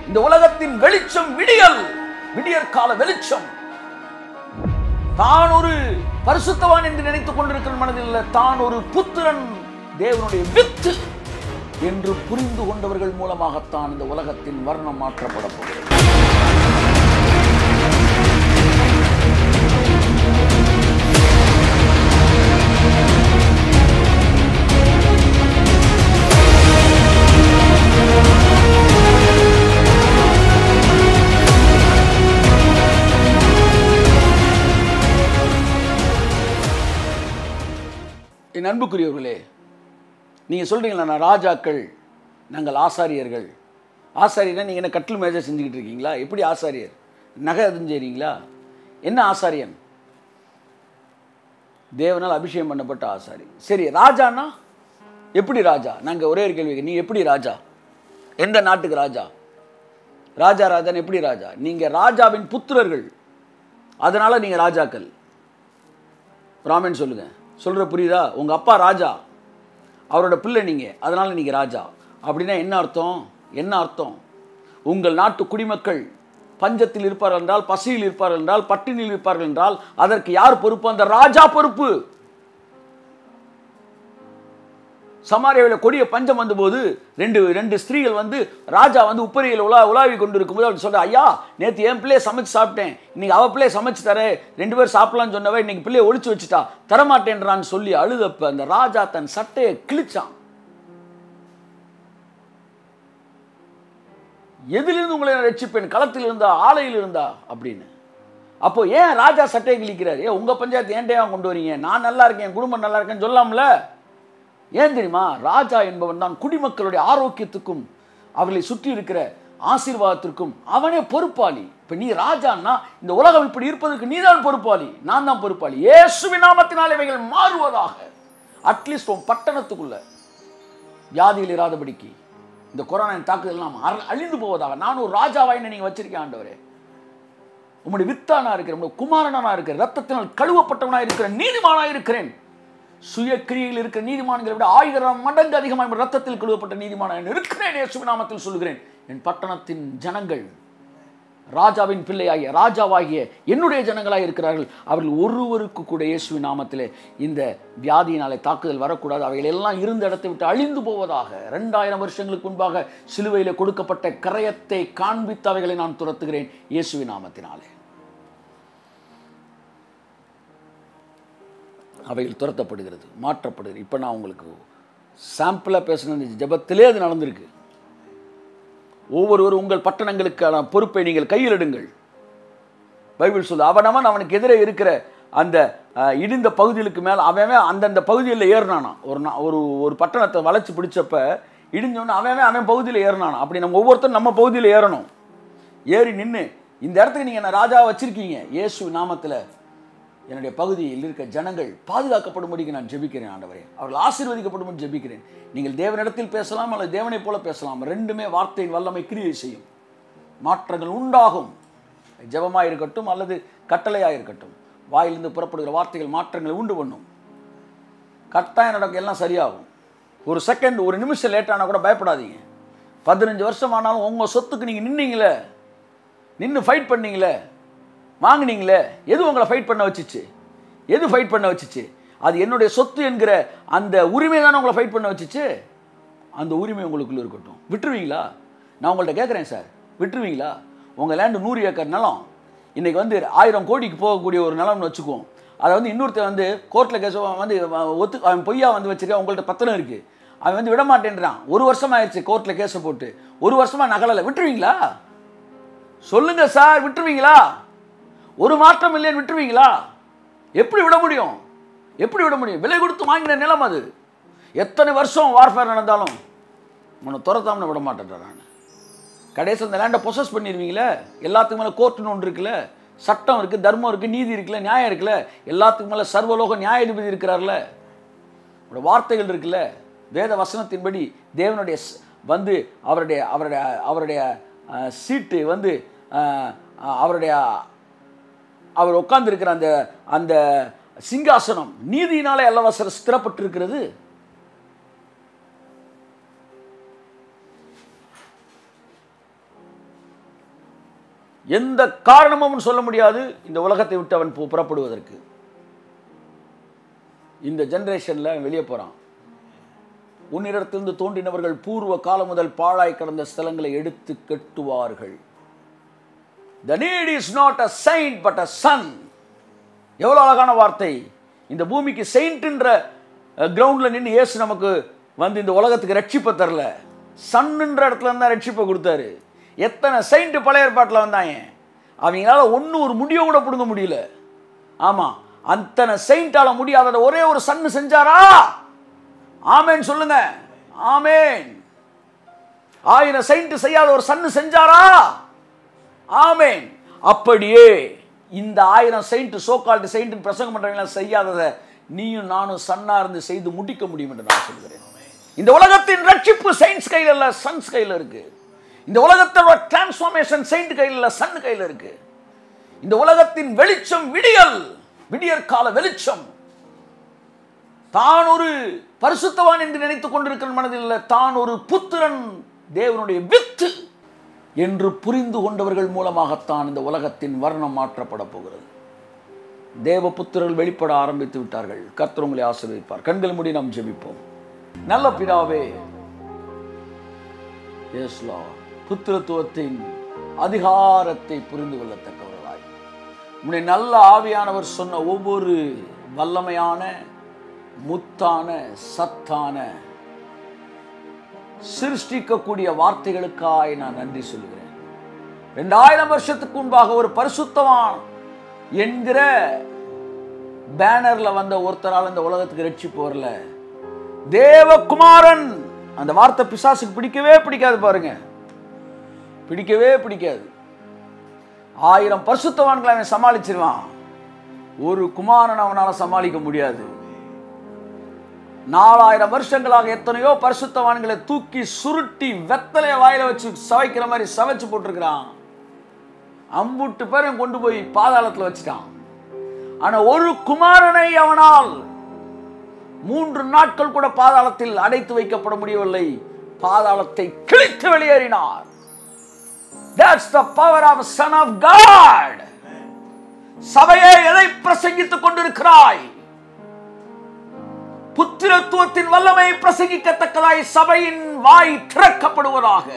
இந்த உலகத்தின் வெளிச்சம் விடியல், விடியற்கால வெளிச்சம். தான் ஒரு பரிசுத்தவான் என்று நினைத்துக் கொண்டிருக்கிற மனதில் தான் ஒரு புத்திரன், தேவனுடைய வித்து என்று புரிந்து கொண்டவர்கள் மூலமாகத்தான் இந்த உலகத்தின் வர்ணம் மாற்றப்பட போகிறது. என் அன்புக்குரியவர்களே, நீங்கள் சொல்கிறீங்களா நான் ராஜாக்கள், நாங்கள் ஆசாரியர்கள். ஆசாரியர்னா நீங்கள் என்ன கட்டில் மேஜை செஞ்சுக்கிட்டு இருக்கீங்களா? எப்படி ஆசாரியர்? நகை எதுவும் செய்கிறீங்களா? என்ன ஆசாரியன்? தேவனால் அபிஷேகம் பண்ணப்பட்ட ஆசாரி. சரி, ராஜானா எப்படி ராஜா? நாங்கள் ஒரே ஒரு கேள்வி, நீ எப்படி ராஜா? எந்த நாட்டுக்கு ராஜா? ராஜா ராஜான்னு எப்படி ராஜா? நீங்கள் ராஜாவின் புத்திரர்கள், அதனால் நீங்கள் ராஜாக்கள். ராமன் சொல்லுங்கள், சொல்கிற புரியுதா? உங்கள் அப்பா ராஜா, அவரோட பிள்ளை நீங்கள், அதனால் நீங்கள் ராஜா. அப்படின்னா என்ன அர்த்தம்? என்ன அர்த்தம்? உங்கள் நாட்டு குடிமக்கள் பஞ்சத்தில் இருப்பார்கள் என்றால், பசியில் இருப்பார்கள் என்றால், பட்டினியில் இருப்பார்கள் என்றால் அதற்கு யார் பொறுப்பு? அந்த ராஜா பொறுப்பு. சமாரியாவில் கொடிய பஞ்சம் வந்தபோது ரெண்டு ஸ்திரீகள் வந்து ராஜா வந்து உப்பரியில் உலாவி கொண்டு இருக்கும்போது அவர் சொல்ற, ஐயா நேற்று என் பிள்ளையை சமைச்சு சாப்பிட்டேன், இன்னைக்கு அவ பிள்ளையை சமைச்சு தரேன், 2 பேர் சாப்பிடலான்னு சொன்னவ இன்னைக்கு பிள்ளையை ஒழிச்சு வச்சுட்டா, தரமாட்டேன்றான்னு சொல்லி அழுதப்ப அந்த ராஜா தன் சட்டையை கிழிச்சான். எதிலிருந்து உங்களை ரட்சிப்பேன்? களத்தில் இருந்தா, ஆலையில் இருந்தா அப்படின்னு. அப்போ ஏன் ராஜா சட்டையை கிழிக்கிறாரு? உங்க பஞ்சாயத்து ஏன்டே கொண்டு வரீங்க? நான் நல்லா இருக்கேன், என் குடும்பம் நல்லா இருக்கேன்னு சொல்லலாம்ல? ஏன் தெரியுமா? ராஜா என்பவன் தான் குடிமக்களுடைய ஆரோக்கியத்துக்கும் அவர்களை சுற்றி இருக்கிற ஆசீர்வாதத்திற்கும் அவனே பொறுப்பாளி. இப்ப நீ ராஜான்னா இந்த உலகம் இப்படி இருப்பதற்கு நீதான் பொறுப்பாளி, நான் தான் பொறுப்பாளி. இயேசுவின் நாமத்தினால் இவைகள் மாறுவதாக. அட்லீஸ்ட் உன் பட்டணத்துக்குள்ள வியாதியில் இராதபடிக்கு இந்த கொரோனா தாக்குதல் நாம் அழிந்து போவதாக நான் ஒரு ராஜாவாயின்னு நீங்க வச்சிருக்கேன் ஆண்டவரே. உம்முடைய வித்தானா இருக்கிறேன், உம்முடைய குமாரனா இருக்கிறேன், ரத்தத்தினால் கழுவப்பட்டவனா இருக்கிறேன், நீதிமானா இருக்கிறேன். சுய கிரியில் இருக்கிற நீதிமான்களை விட 1000 மடங்கு அதிகமாக ரத்தத்தில் கழுவப்பட்ட நீதிமான இருக்கிறேன். இயேசுவின் நாமத்தில் சொல்லுகிறேன், என் பட்டணத்தின் ஜனங்கள் ராஜாவின் பிள்ளையாகிய ராஜாவாகிய என்னுடைய ஜனங்களாக இருக்கிறார்கள். அவர்கள் ஒருவருக்கு கூட இயேசுவின் நாமத்திலே இந்த வியாதியினாலே தாக்குதல் வரக்கூடாது. அவைகள் எல்லாம் இருந்த இடத்தை விட்டு அழிந்து போவதாக. 2000 வருஷங்களுக்கு முன்பாக சிலுவையில் கொடுக்கப்பட்ட கரையத்தை காண்பித்த அவைகளை நான் துரத்துகிறேன் இயேசுவின் நாமத்தினாலே. அவைகள் துரத்தப்படுகிறது, மாற்றப்படுகிறது. இப்போ நான் உங்களுக்கு சாம்பிளாக பேசுன ஜெபத்திலே அது நடந்திருக்கு. ஒவ்வொருவரும் உங்கள் பட்டணங்களுக்கான பொறுப்பை நீங்கள் கையில் எடுங்கள். பைபிள் சொல்லு, அவனவன் அவனுக்கு எதிரே இருக்கிற அந்த இடிந்த பகுதிகளுக்கு மேலே அவன் அந்தந்த பகுதியில் ஏறினானா. ஒரு பட்டணத்தை வளைச்சி பிடிச்சப்ப இடிஞ்சோன்னு அவன் பகுதியில் ஏறினானா. அப்படி நம்ம ஒவ்வொருத்தரும் நம்ம பகுதியில் ஏறணும். ஏறி நின்று இந்த இடத்துக்கு நீங்கள் என்ன ராஜாவை வச்சிருக்கீங்க, இயேசு நாமத்தில் என்னுடைய பகுதியில் இருக்க ஜனங்கள் பாதுகாக்கப்படும்படிக்கு நான் ஜெபிக்கிறேன் ஆண்டவரே. அவர்கள் ஆசீர்வதிக்கப்படும்படி ஜெபிக்கிறேன். நீங்கள் தேவனிடத்தில் பேசலாம் அல்லது தேவனை போல பேசலாம். ரெண்டுமே வார்த்தையின் வல்லமை கிரியை செய்யும். மாற்றங்கள் உண்டாகும். ஜெபமாக இருக்கட்டும் அல்லது கட்டளையாக இருக்கட்டும், வாயிலிருந்து புறப்படுகிற வார்த்தைகள் மாற்றங்களை உண்டு பண்ணும். கட்டாயம் நடக்கும், எல்லாம் சரியாகும். ஒரு செகண்ட், ஒரு நிமிஷம் லேட்டானா கூட பயப்படாதீங்க. 15 வருஷம் ஆனாலும் உங்கள் சொத்துக்கு நீங்கள் நின்னீங்களே, நின்று ஃபைட் பண்ணீங்களே, வாங்கினீங்களே, எது உங்களை ஃபைட் பண்ண வச்சுச்சு? எது ஃபைட் பண்ண வச்சுச்சு? அது என்னுடைய சொத்து என்கிற அந்த உரிமை தானே உங்களை ஃபைட் பண்ண வச்சுச்சு. அந்த உரிமை உங்களுக்குள்ள இருக்கட்டும். விட்டுருவீங்களா? நான் உங்கள்கிட்ட கேட்குறேன் சார், விட்டுருவீங்களா? உங்கள் லேண்டு 100 ஏக்கர் நிலம் இன்றைக்கி வந்து 1000 கோடிக்கு போகக்கூடிய ஒரு நிலம்னு வச்சுக்குவோம். அதை வந்து இன்னொருத்தர் வந்து கோர்ட்டில் கேஸ் வந்து அவன் பொய்யா வந்து வச்சுருக்கா, உங்கள்கிட்ட பத்திரம் இருக்குது, அவன் வந்து விடமாட்டேன்றான். 1 வருஷம் ஆயிடுச்சு கோர்ட்டில் கேஸை போட்டு, 1 வருஷமாக நகலலை. விட்டுருவீங்களா? சொல்லுங்கள் சார், விட்டுருவீங்களா? ஒரு மாற்றம் இல்லைன்னு விட்டுருவீங்களா? எப்படி விட முடியும்? எப்படி விட முடியும்? விலை கொடுத்து வாங்கின நிலம் அது. எத்தனை வருஷம் வார்ஃபேர் நடந்தாலும் உன்னை துரத்தாமன்னு விட மாட்டேன். கடைசி அந்த லேண்டை பொசஸ் பண்ணிடுவீங்களே. எல்லாத்துக்கு மேலே கோர்ட்டுன்னு ஒன்று இருக்குல்ல, சட்டம் இருக்குது, தர்மம் இருக்குது, நீதி இருக்குல்ல, நியாயம் இருக்குல்ல, எல்லாத்துக்கு மேலே சர்வலோக நியாயாதிபதி இருக்கிறார்ல, வார்த்தைகள் இருக்குல்ல, வேத வசனத்தின்படி தேவனுடைய வந்து அவருடைய சீட்டு வந்து அவர் உட்கார்ந்திருக்கிற அந்த சிங்காசனம் நீதியினாலே அல்லவா ஸ்திரப்பட்டிருக்கிறது. எந்த காரணமும் சொல்ல முடியாது இந்த உலகத்தை விட்டு அவன் புறப்படுவதற்கு. இந்த ஜெனரேஷன்ல வெளியே போறான். உன்னிடத்திலிருந்து தோன்றினவர்கள் பூர்வ காலம் முதல் பாழாய் கடந்த ஸ்தலங்களை எடுத்து கட்டுவார்கள். The need is not a saint but a son. எவ்வளவு அழகான வார்த்தை. இந்த பூமிக்கு செயின்ட்ன்ற கிரவுண்ட்ல நின்று இயேசு நமக்கு வந்து இந்த உலகத்துக்கு ரட்சிப்பை தரல, சன்னுன்ற இடத்துல இருந்தா ரட்சிப்பை கொடுத்தாரு. எத்தனை செயின்ட் பழைய ஏற்பாட்டில் வந்தாங்க, அவங்களால ஒன்றும் ஒரு முடிவை கூட பிடுங்க முடியல. ஆமா, அத்தனை செயின்டால முடியாத ஒரே ஒரு சன்னு செஞ்சாரா? ஆமேன் சொல்லுங்க. ஆமேன். 1000 செயின்ட் செய்யாத ஒரு சன்னு செஞ்சாரா? ஆமேன். அப்படியே இந்த 1000 செயின்ட் சோகால்டு செயின்ட் பிரசங்கம் பண்றவங்க செய்யாததை நீயும் நானும் சன்னா இருந்து செய்து முடிக்க முடியும் என்று நான் சொல்கிறேன். இந்த உலகத்தின் ரட்சிப்பு செயின்ட்ஸ் கையில் இல்ல, சன்ஸ் கையில் இருக்கு. இந்த உலகத்தோட டிரான்ஸ்ஃபார்மேஷன் செயின்ட் கையில் இல்ல, சன் கையில் இருக்கு. இந்த உலகத்தின் வெளிச்சம் விடியற்கால வெளிச்சம் தான் ஒரு பரிசுத்தவான் என்று நினைத்துக் கொண்டிருக்கிற மனதில் இல்ல, தான் ஒரு புத்திரன், தேவனுடைய வித்து என்று புரிந்து கொண்டவர்கள் மூலமாகத்தான் இந்த உலகத்தின் வர்ணம் மாற்றப்பட போகிறது. தேவ புத்திரர்கள் வெளிப்பட ஆரம்பித்து விட்டார்கள். கர்த்தர் உங்களை ஆசீர்வதிப்பார். கண்கள் மூடி நாம் ஜெபிப்போம். நல்ல பிதாவே, எஸ் லார்ட், புத்திரத்துவத்தின் அதிகாரத்தை புரிந்து கொள்ளத்தக்கவர்களாய் உம்முடைய நல்ல ஆவியானவர் சொன்ன ஒவ்வொரு வல்லமையான முத்தான சத்தான சிருஷ்டிக்கக்கூடிய வார்த்தைகளுக்காய் நான் நன்றி சொல்லுகிறேன். 2000 வருஷத்துக்கு முன்பாக ஒரு பரிசுத்தவான் என்கிற பேனர்ல வந்த ஒருத்தரால் இந்த உலகத்துக்கு ரட்சிப்பு வரல. தேவகுமாரன், அந்த வார்த்தை பிசாசுக்கு பிடிக்கவே பிடிக்காது. பாருங்க, பிடிக்கவே பிடிக்காது. 1000 பரிசுத்தவான்களை அவன் சமாளிச்சிருவான், ஒரு குமாரன் அவனால சமாளிக்க முடியாது. 4000 வருஷங்களாக எத்தனையோ பரிசுத்தவான்களை தூக்கி சுருட்டி வெத்தலைய வாயில வச்சு சவைக்கிற மாதிரி சவைச்சு போட்டிருக்கிறான். அம்புட்டு பேரையும் கொண்டு போய் பாதாளத்தில் வச்சுட்டான். ஆனா ஒரு குமாரனை அவனால் 3 நாட்கள் கூட பாதாளத்தில் அடைத்து வைக்கப்பட முடியவில்லை. பாதாளத்தை கிழித்து வெளியேறினார். That's the power of Son of God. சபையே, எதை பிரசங்கித்துக் கொண்டிருக்கிறாய்? புத்திரத்துவத்தின் வல்லமை பிரசங்கிக்கத்தக்கதாய் சபையின் வாய் திறக்கப்படுவதாக.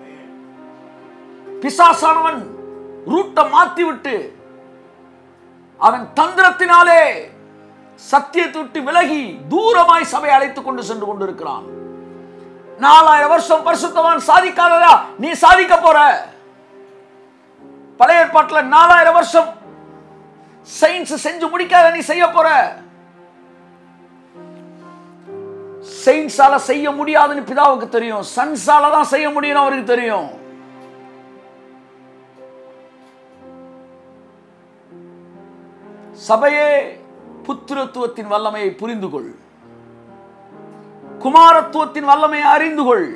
பிசாசானவன் ரூட்டை மாற்றிவிட்டு அவன் தந்திரத்தினாலே சத்தியத்தை விட்டு விலகி தூரமாய் சபை அழைத்துக் கொண்டு சென்று கொண்டிருக்கிறான். 4000 வருஷம் பரிசுத்தவான் சாதிக்காததா நீ சாதிக்க போற? பழைய ஏற்பாட்டில் 4000 வருஷம் சயின்ஸ் செஞ்சு முடிக்காத நீ செய்ய போற. சயின்ஸால செய்ய முடியாதுன்னு பிதாவுக்கு தெரியும், சன்ஸால தான் செய்ய முடியும் அவருக்கு தெரியும். சபையே, புத்திரத்துவத்தின் வல்லமையை புரிந்து கொள், குமாரத்துவத்தின் வல்லமையை அறிந்து கொள்.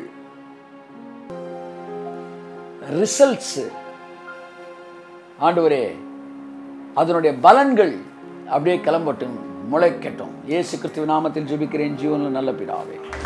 ரிசல்ட்ஸ் ஆண்டவரே, அதனுடைய பலன்கள் அப்படியே கிளம்பட்டும், முளைக்கட்டும். இயேசு கிறிஸ்துவின் நாமத்தில் ஜெபிக்கிறேன் ஜீவனில் நல்ல பிதாவே.